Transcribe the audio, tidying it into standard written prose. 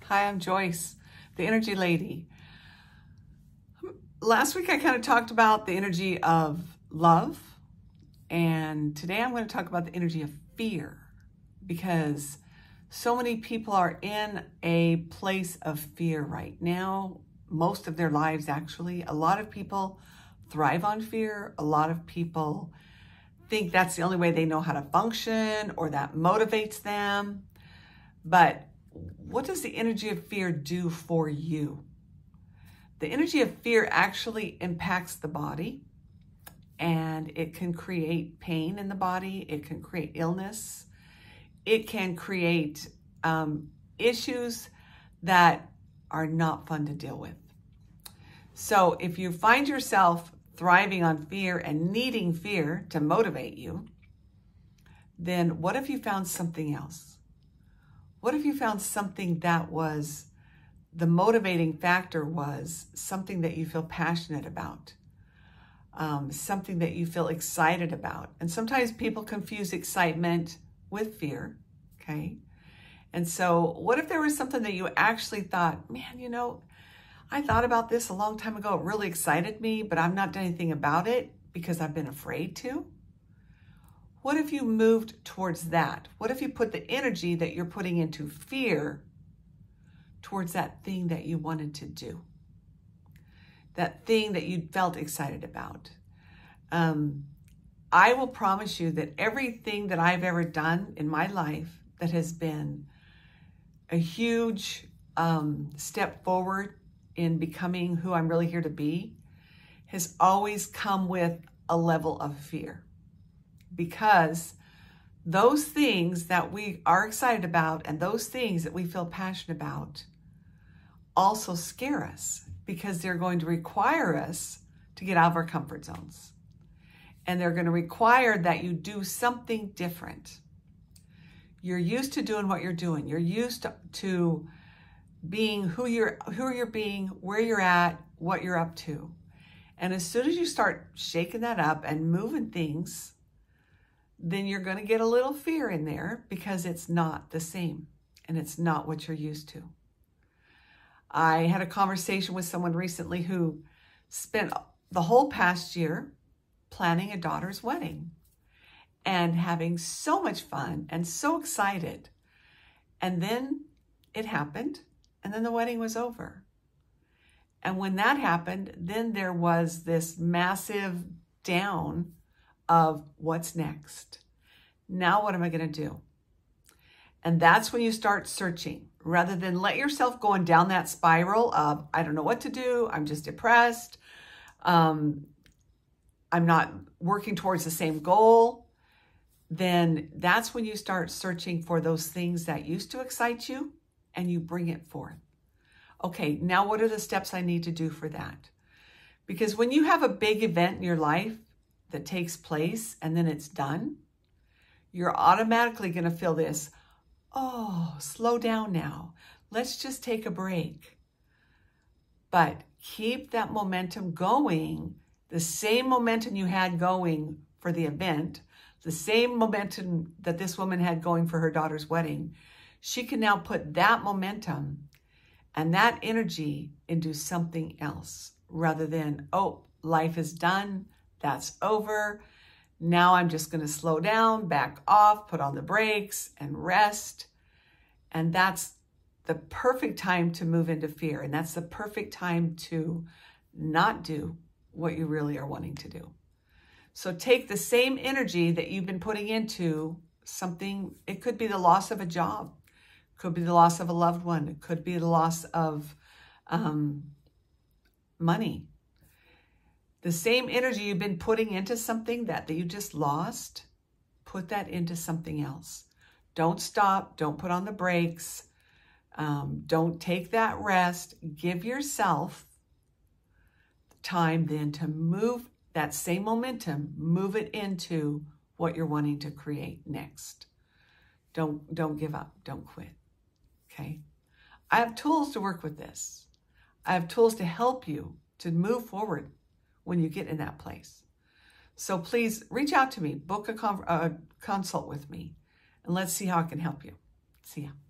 Hi, I'm Joyce, the energy lady. Last week I kind of talked about the energy of love, and today I'm going to talk about the energy of fear, because so many people are in a place of fear right now, most of their lives actually. A lot of people thrive on fear. A lot of people think that's the only way they know how to function or that motivates them. But what does the energy of fear do for you? The energy of fear actually impacts the body, and it can create pain in the body. It can create illness. It can create issues that are not fun to deal with. So if you find yourself thriving on fear and needing fear to motivate you, then what if you found something else? What if you found something that was the motivating factor, was something that you feel passionate about, something that you feel excited about? And sometimes people confuse excitement with fear, okay? And so what if there was something that you actually thought, man, you know, I thought about this a long time ago. It really excited me, but I've not done anything about it because I've been afraid to. What if you moved towards that? What if you put the energy that you're putting into fear towards that thing that you wanted to do? That thing that you felt excited about. I will promise you that everything that I've ever done in my life that has been a huge step forward in becoming who I'm really here to be has always come with a level of fear. Because those things that we are excited about and those things that we feel passionate about also scare us, because they're going to require us to get out of our comfort zones. And they're going to require that you do something different. You're used to doing what you're doing. You're used to being who you're being, where you're at, what you're up to. And as soon as you start shaking that up and moving things, then you're going to get a little fear in there, because it's not the same and it's not what you're used to. I had a conversation with someone recently who spent the whole past year planning a daughter's wedding and having so much fun and so excited. And then it happened, and then the wedding was over. And when that happened, then there was this massive down of what's next. Now what am I going to do? And that's when you start searching, rather than let yourself going down that spiral of, I don't know what to do, I'm just depressed, I'm not working towards the same goal. Then that's when you start searching for those things that used to excite you, and you bring it forth. Okay, now what are the steps I need to do for that? Because when you have a big event in your life that takes place and then it's done, you're automatically going to feel this, oh, slow down now. Let's just take a break. But keep that momentum going, the same momentum you had going for the event, the same momentum that this woman had going for her daughter's wedding. She can now put that momentum and that energy into something else, rather than, oh, life is done. That's over. Now I'm just going to slow down, back off, put on the brakes and rest. And that's the perfect time to move into fear. And that's the perfect time to not do what you really are wanting to do. So take the same energy that you've been putting into something. It could be the loss of a job. It could be the loss of a loved one. It could be the loss of money. The same energy you've been putting into something that you just lost, put that into something else. Don't stop. Don't put on the brakes. Don't take that rest. Give yourself time then to move that same momentum, move it into what you're wanting to create next. Don't give up. Don't quit. Okay? I have tools to work with this. I have tools to help you to move forward when you get in that place. So please reach out to me, book a consult with me, and let's see how I can help you. See ya.